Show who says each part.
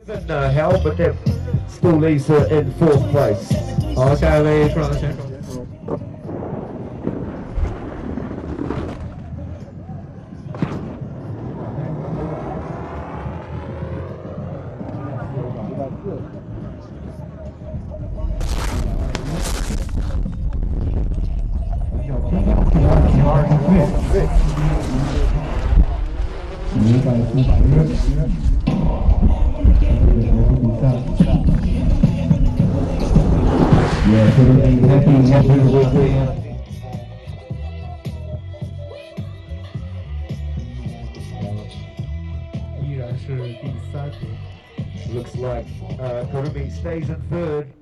Speaker 1: even hell, but that still leaves her in fourth place.
Speaker 2: 好，下一位出场的选手。
Speaker 1: Looks like Kurumi stays in third.